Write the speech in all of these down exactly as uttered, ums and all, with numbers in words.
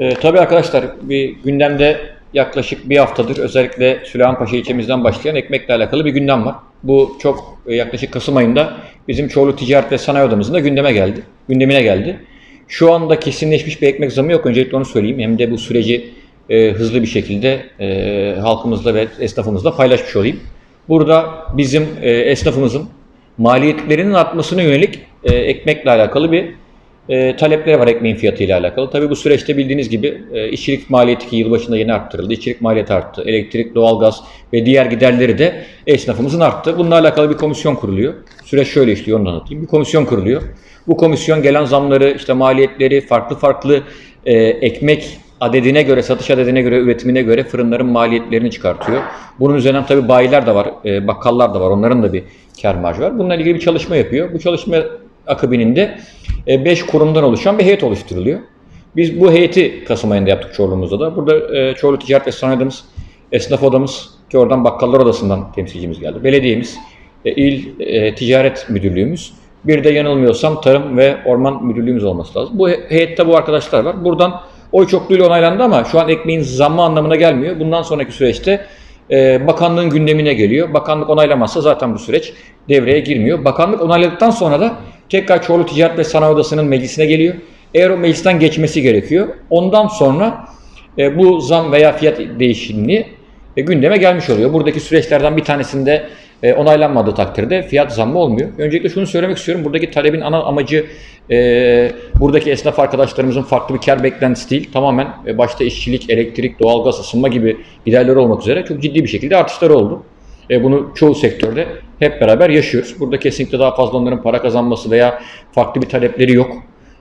Ee, tabii arkadaşlar, bir gündemde yaklaşık bir haftadır özellikle Süleymanpaşa ilçemizden başlayan ekmekle alakalı bir gündem var. Bu çok e, yaklaşık Kasım ayında bizim Çorlu Ticaret ve Sanayi Odamızın da gündeme geldi, gündemine geldi. Şu anda kesinleşmiş bir ekmek zamı yok. Öncelikle onu söyleyeyim. Hem de bu süreci e, hızlı bir şekilde e, halkımızla ve esnafımızla paylaşmış olayım. Burada bizim e, esnafımızın maliyetlerinin artmasına yönelik e, ekmekle alakalı bir e, talepleri var, ekmeğin fiyatıyla alakalı. Tabii bu süreçte bildiğiniz gibi e, işçilik maliyeti ki yılbaşında yeni arttırıldı. İşçilik maliyeti arttı. Elektrik, doğalgaz ve diğer giderleri de esnafımızın arttı. Bununla alakalı bir komisyon kuruluyor. Süreç şöyle işliyor, onu da anlatayım. Bir komisyon kuruluyor. Bu komisyon gelen zamları, işte maliyetleri, farklı farklı e, ekmek adedine göre, satış adedine göre, üretimine göre fırınların maliyetlerini çıkartıyor. Bunun üzerinden tabii bayiler de var, e, bakkallar da var. Onların da bir kâr marjı var. Bununla ilgili bir çalışma yapıyor. Bu çalışma akabininde beş kurumdan oluşan bir heyet oluşturuluyor. Biz bu heyeti Kasım ayında yaptık Çorlu'muzda da. Burada e, Çorlu Ticaret ve Sanayi Odamız, Esnaf Odamız, ki oradan Bakkallar Odası'ndan temsilcimiz geldi. Belediyemiz, e, İl e, Ticaret Müdürlüğümüz, bir de yanılmıyorsam Tarım ve Orman Müdürlüğümüz olması lazım. Bu heyette bu arkadaşlar var. Buradan oy çokluğuyla onaylandı ama şu an ekmeğin zammı anlamına gelmiyor. Bundan sonraki süreçte e, bakanlığın gündemine geliyor. Bakanlık onaylamazsa zaten bu süreç devreye girmiyor. Bakanlık onayladıktan sonra da tekrar Çorlu Ticaret ve Sanayi Odası'nın meclisine geliyor. Eğer o meclisten geçmesi gerekiyor. Ondan sonra e, bu zam veya fiyat değişimini e, gündeme gelmiş oluyor. Buradaki süreçlerden bir tanesinde e, onaylanmadığı takdirde fiyat zammı olmuyor. Öncelikle şunu söylemek istiyorum. Buradaki talebin ana amacı e, buradaki esnaf arkadaşlarımızın farklı bir kar beklentisi değil. Tamamen e, başta işçilik, elektrik, doğalgaz, ısınma gibi giderleri olmak üzere çok ciddi bir şekilde artışları oldu. E, bunu çoğu sektörde hep beraber yaşıyoruz. Burada kesinlikle daha fazla onların para kazanması veya farklı bir talepleri yok.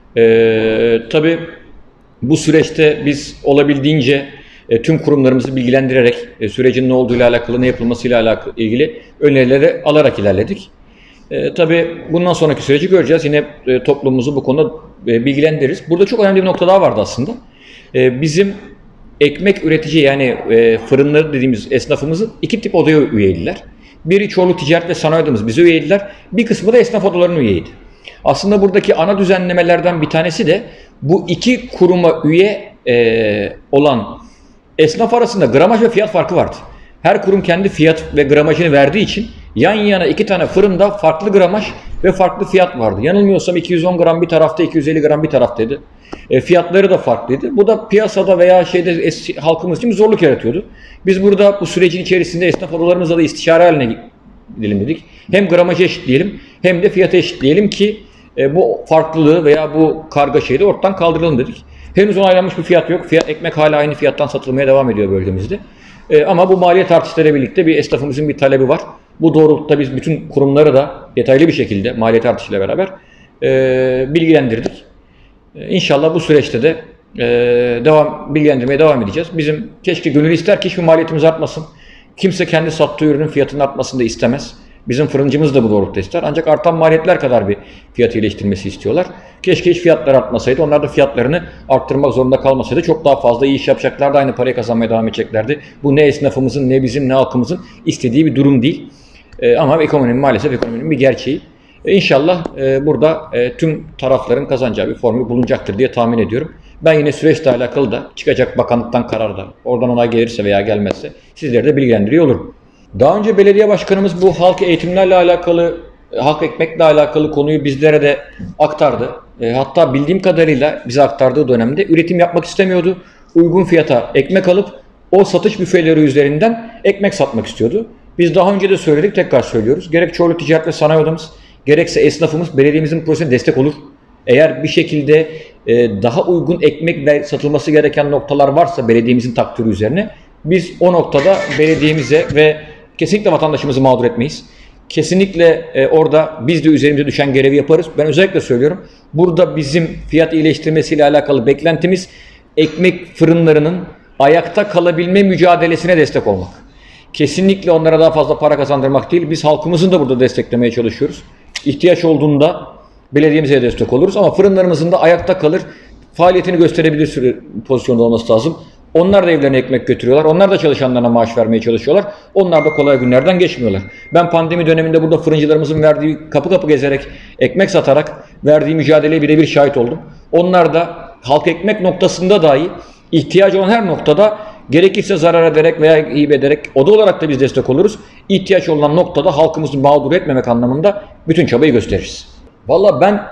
E, tabii bu süreçte biz olabildiğince e, tüm kurumlarımızı bilgilendirerek e, sürecin ne olduğuyla alakalı, ne yapılmasıyla alakalı ilgili önerileri alarak ilerledik. E, tabii bundan sonraki süreci göreceğiz. Yine e, toplumumuzu bu konuda e, bilgilendiririz. Burada çok önemli bir nokta daha vardı aslında. E, bizim ekmek üretici, yani e, fırınları dediğimiz esnafımızın iki tip odaya üyeydiler. Biri Çorlu Ticaret ve Sanayi Odamız, bize üyeydiler. Bir kısmı da esnaf odalarının üyeydi. Aslında buradaki ana düzenlemelerden bir tanesi de bu iki kuruma üye e, olan esnaf arasında gramaj ve fiyat farkı vardı. Her kurum kendi fiyat ve gramajını verdiği için yan yana iki tane fırında farklı gramaj ve farklı fiyat vardı. Yanılmıyorsam iki yüz on gram bir tarafta, iki yüz elli gram bir taraftaydı. E, fiyatları da farklıydı. Bu da piyasada veya şeyde es, halkımız için bir zorluk yaratıyordu. Biz burada bu sürecin içerisinde esnaf odalarımızla da istişare haline gidelim dedik. Hem gramajı eşitleyelim hem de fiyatı eşitleyelim ki e, bu farklılığı veya bu kargaşayı da ortadan kaldıralım dedik. Henüz onaylanmış bir fiyat yok. Fiyat, ekmek hala aynı fiyattan satılmaya devam ediyor bölgemizde. E, ama bu maliyet artışlarıyla birlikte bir esnafımızın bir talebi var. Bu doğrultuda biz bütün kurumları da detaylı bir şekilde maliyet artışıyla beraber e, bilgilendirdik. E, İnşallah bu süreçte de e, devam bilgilendirmeye devam edeceğiz. Bizim keşke gönül ister ki hiçbir maliyetimiz artmasın. Kimse kendi sattığı ürünün fiyatının artmasını da istemez. Bizim fırıncımız da bu doğrultuda ister. Ancak artan maliyetler kadar bir fiyat iyileştirmesi istiyorlar. Keşke hiç fiyatlar artmasaydı. Onlar da fiyatlarını arttırmak zorunda kalmasaydı. Çok daha fazla iyi iş yapacaklardı. Aynı parayı kazanmaya devam edeceklerdi. Bu ne esnafımızın, ne bizim, ne halkımızın istediği bir durum değil. Ee, ama ekonominin, maalesef ekonominin bir gerçeği. Ee, İnşallah e, burada e, tüm tarafların kazanacağı bir formül bulunacaktır diye tahmin ediyorum. Ben yine süreçle alakalı da çıkacak bakanlıktan karar da oradan onay gelirse veya gelmezse sizleri de bilgilendiriyor olurum. Daha önce belediye başkanımız bu halk eğitimlerle alakalı, halk ekmekle alakalı konuyu bizlere de aktardı. E, hatta bildiğim kadarıyla bize aktardığı dönemde üretim yapmak istemiyordu. Uygun fiyata ekmek alıp o satış büfeleri üzerinden ekmek satmak istiyordu. Biz daha önce de söyledik, tekrar söylüyoruz. Gerek Çorlu Ticaret ve Sanayi Odamız, gerekse esnafımız belediyemizin projesine destek olur. Eğer bir şekilde e, daha uygun ekmek satılması gereken noktalar varsa belediyemizin takdiri üzerine, biz o noktada belediyemize ve kesinlikle vatandaşımızı mağdur etmeyiz. Kesinlikle e, orada biz de üzerimize düşen görevi yaparız. Ben özellikle söylüyorum. Burada bizim fiyat iyileştirmesiyle alakalı beklentimiz ekmek fırınlarının ayakta kalabilme mücadelesine destek olmak. Kesinlikle onlara daha fazla para kazandırmak değil. Biz halkımızın da burada desteklemeye çalışıyoruz. İhtiyaç olduğunda belediyemize destek oluruz ama fırınlarımızın da ayakta kalır, faaliyetini gösterebilir pozisyonda olması lazım. Onlar da evlerine ekmek götürüyorlar. Onlar da çalışanlarına maaş vermeye çalışıyorlar. Onlar da kolay günlerden geçmiyorlar. Ben pandemi döneminde burada fırıncılarımızın verdiği, kapı kapı gezerek, ekmek satarak verdiği mücadeleye birebir şahit oldum. Onlar da halk ekmek noktasında dahi ihtiyacı olan her noktada gerekirse zarar ederek veya hibe ederek oda olarak da biz destek oluruz. İhtiyaç olan noktada halkımızı mağdur etmemek anlamında bütün çabayı gösteririz. Valla ben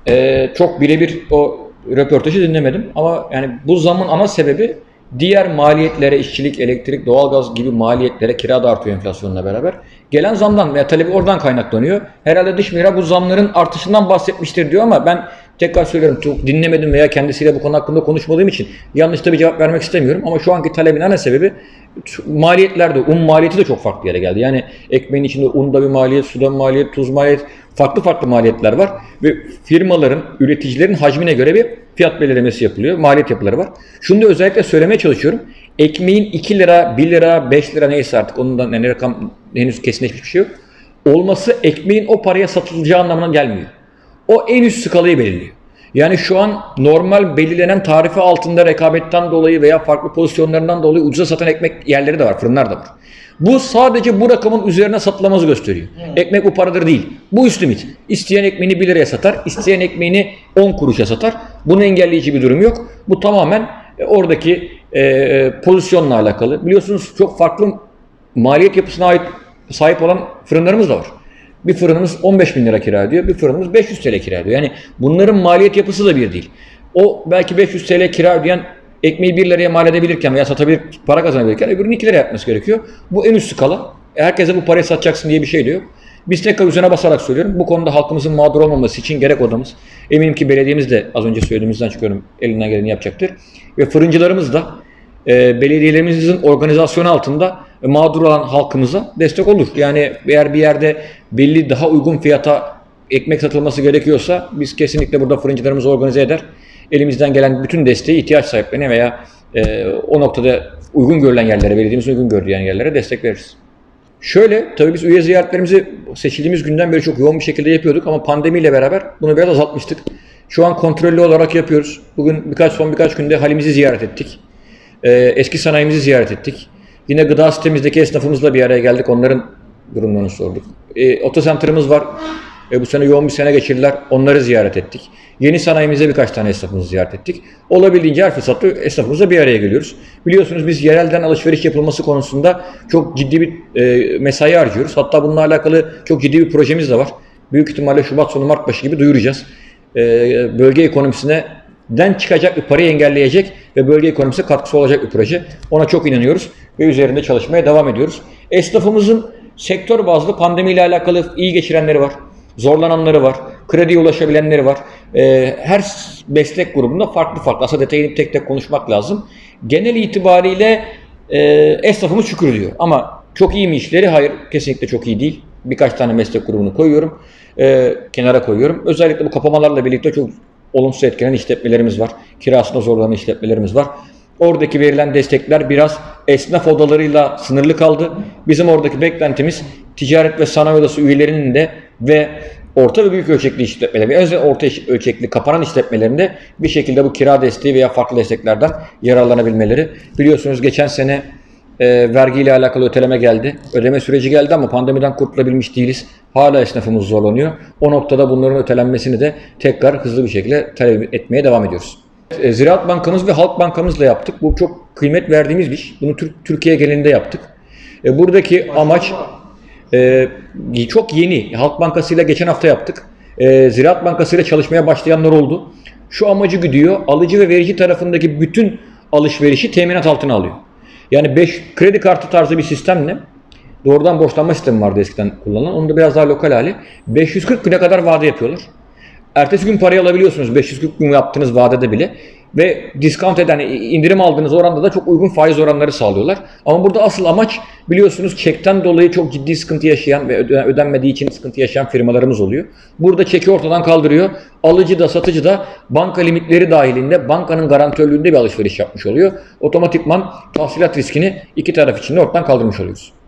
e, çok birebir o röportajı dinlemedim ama yani bu zamın ana sebebi diğer maliyetlere, işçilik, elektrik, doğalgaz gibi maliyetlere, kira da artıyor enflasyonla beraber. Gelen zamdan veya talebi oradan kaynaklanıyor. Herhalde dış mihrak bu zamların artışından bahsetmiştir diyor ama ben tekrar söylüyorum, çok dinlemedim veya kendisiyle bu konu hakkında konuşmadığım için yanlış da bir cevap vermek istemiyorum. Ama şu anki talebin ana sebebi maliyetlerde, un maliyeti de çok farklı yere geldi. Yani ekmeğin içinde unda bir maliyet, suda bir maliyet, tuz maliyet, farklı farklı maliyetler var. Ve firmaların, üreticilerin hacmine göre bir fiyat belirlemesi yapılıyor, maliyet yapıları var. Şunu da özellikle söylemeye çalışıyorum. Ekmeğin iki lira, bir lira, beş lira neyse artık ondan yani rakam henüz kesinleşmiş bir şey yok. Olması ekmeğin o paraya satılacağı anlamına gelmiyor. O en üst skalayı belirliyor. Yani şu an normal belirlenen tarife altında rekabetten dolayı veya farklı pozisyonlarından dolayı ucuza satan ekmek yerleri de var, fırınlar da var. Bu sadece bu rakamın üzerine satılamazı gösteriyor. Hmm. Ekmek bu paradır değil. Bu üst limit. İsteyen ekmeğini bir liraya satar, isteyen ekmeğini on kuruşa satar. Bunu engelleyici bir durum yok. Bu tamamen oradaki e, pozisyonla alakalı. Biliyorsunuz çok farklı maliyet yapısına ait sahip olan fırınlarımız da var. Bir fırınımız on beş bin lira kira ödüyor, bir fırınımız beş yüz T L kira ödüyor. Yani bunların maliyet yapısı da bir değil. O belki beş yüz T L kira ödeyen ekmeği bir liraya mal edebilirken veya satabilir, para kazanabilirken öbürünün iki liraya yapması gerekiyor. Bu en üst skala. Herkese bu parayı satacaksın diye bir şey de yok. Biz tekrar üzerine basarak söylüyorum. Bu konuda halkımızın mağdur olmaması için gerek odamız, eminim ki belediyemiz de az önce söylediğimizden çıkıyorum, elinden geleni yapacaktır. Ve fırıncılarımız da e, belediyelerimizin organizasyonu altında e, mağdur olan halkımıza destek olur. Yani eğer bir yerde belli daha uygun fiyata ekmek satılması gerekiyorsa biz kesinlikle burada fırıncılarımızı organize eder. Elimizden gelen bütün desteği ihtiyaç sahiplerine veya e, o noktada uygun görülen yerlere, belediyemizin uygun gördüğü yerlere destek veririz. Şöyle, tabii biz üye ziyaretlerimizi seçildiğimiz günden beri çok yoğun bir şekilde yapıyorduk ama pandemiyle beraber bunu biraz azaltmıştık. Şu an kontrollü olarak yapıyoruz. Bugün birkaç son birkaç günde halimizi ziyaret ettik. Ee, eski sanayimizi ziyaret ettik. Yine gıda sistemimizdeki esnafımızla bir araya geldik. Onların durumlarını sorduk. E, Otocenter'ımız var. E, bu sene yoğun bir sene geçirdiler. Onları ziyaret ettik. Yeni sanayimize birkaç tane esnafımızı ziyaret ettik. Olabildiğince her fırsatta esnafımızla bir araya geliyoruz. Biliyorsunuz biz yerelden alışveriş yapılması konusunda çok ciddi bir e, mesai harcıyoruz. Hatta bununla alakalı çok ciddi bir projemiz de var. Büyük ihtimalle Şubat sonu Mart başı gibi duyuracağız. E, bölge ekonomisine den çıkacak bir parayı engelleyecek ve bölge ekonomisine katkısı olacak bir proje. Ona çok inanıyoruz ve üzerinde çalışmaya devam ediyoruz. Esnafımızın sektör bazlı pandemiyle alakalı iyi geçirenleri var. Zorlananları var, krediye ulaşabilenleri var. Ee, her meslek grubunda farklı farklı. Aslında detayını tek tek konuşmak lazım. Genel itibariyle e, esnafımız şükür ama çok iyi mi işleri? Hayır, kesinlikle çok iyi değil. Birkaç tane meslek grubunu koyuyorum, e, kenara koyuyorum. Özellikle bu kapamalarla birlikte çok olumsuz etkilenen işletmelerimiz var. Kirasında zorlanan işletmelerimiz var. Oradaki verilen destekler biraz esnaf odalarıyla sınırlı kaldı. Bizim oradaki beklentimiz ticaret ve sanayi odası üyelerinin de ve orta ve büyük ölçekli işletmeler, özellikle orta ölçekli kapanan işletmelerinde bir şekilde bu kira desteği veya farklı desteklerden yararlanabilmeleri. Biliyorsunuz geçen sene e, vergiyle alakalı öteleme geldi. Ödeme süreci geldi ama pandemiden kurtulabilmiş değiliz. Hala esnafımız zorlanıyor. O noktada bunların ötelenmesini de tekrar hızlı bir şekilde talep etmeye devam ediyoruz. E, Ziraat Bankamız ve Halk Bankamızla yaptık. Bu çok kıymet verdiğimiz bir iş. Bunu Türkiye genelinde yaptık. E, buradaki amaç Ee, çok yeni. Halk Bankası ile geçen hafta yaptık. Ee, Ziraat Bankası ile çalışmaya başlayanlar oldu. Şu amacı güdüyor. Alıcı ve verici tarafındaki bütün alışverişi teminat altına alıyor. Yani beş kredi kartı tarzı bir sistemle doğrudan borçlanma sistemi vardı eskiden kullanılan. Onun da biraz daha lokal hali. beş yüz kırk güne kadar vade yapıyorlar. Ertesi gün parayı alabiliyorsunuz beş yüz kırk gün yaptığınız vadede bile. Ve discount eden, indirim aldığınız oranda da çok uygun faiz oranları sağlıyorlar. Ama burada asıl amaç biliyorsunuz çekten dolayı çok ciddi sıkıntı yaşayan ve ödenmediği için sıkıntı yaşayan firmalarımız oluyor. Burada çeki ortadan kaldırıyor. Alıcı da satıcı da banka limitleri dahilinde bankanın garantörlüğünde bir alışveriş yapmış oluyor. Otomatikman tahsilat riskini iki taraf için de ortadan kaldırmış oluyoruz.